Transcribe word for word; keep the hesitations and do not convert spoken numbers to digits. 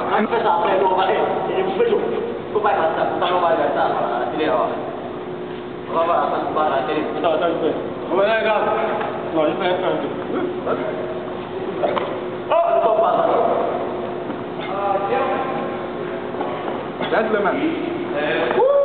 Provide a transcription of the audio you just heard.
Anche sa pre nuova eh, ini belum. Kau baik masa, kalau baik masa, sini awak. Kalau baik masa barang sini. Tahu tahu tu. Mana kau? Kau ni saya kan. Oh, lupa apa? Gentlemen.